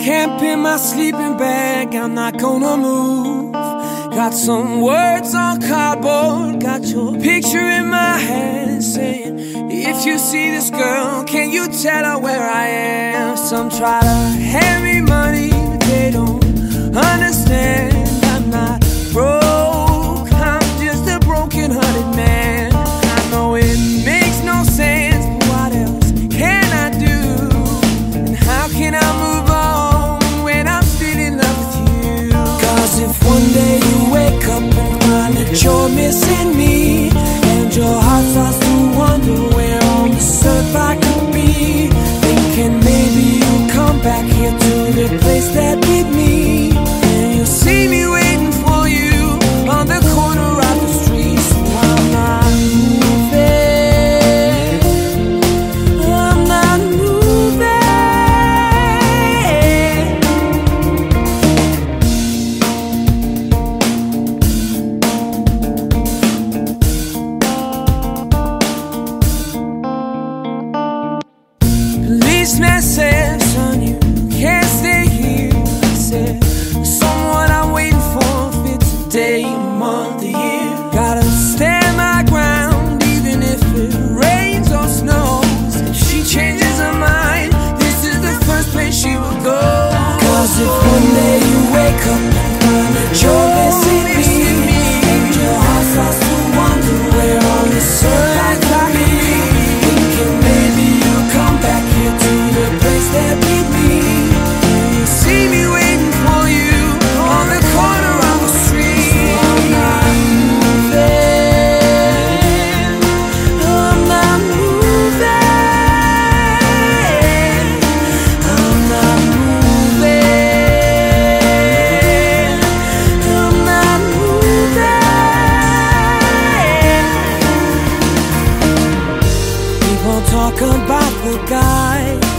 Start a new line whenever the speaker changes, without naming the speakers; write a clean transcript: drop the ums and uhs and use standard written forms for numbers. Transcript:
Camp in my sleeping bag, I'm not gonna move. Got some words on cardboard, got your picture in my hand, saying, if you see this girl, can you tell her where I am? Some try to hand me money, but they don't understand. I'm not broke, I'm just a broken-hearted man. I know it makes no sense, but what else can I do? And how can I move on when I'm still in love with you? Cause if one day you wake up and find that you're missing me, and your heart starts to wonder where on this earth I could be, thinking maybe you'll come back here to the place that with me, and you'll see me waiting for you on the corner of the street. So I'm not moving, I'm not moving. Policeman said, son, you can't stay here. I said, someone I'm waiting for, if it's a day, a month, a year. Gotta stand my ground, even if it rains or snows. If she changes her mind, this is the first place she will go. Cause if one day you wake up and find that you're missing me, and your heart starts to wonder where on this earth I could be, thinking maybe you'll come back here to the place that with me, and you'll see me waiting for you on the corner of the street. So I'm not moving, I'm not moving, I'm not moving, I'm not moving. People talk about the guy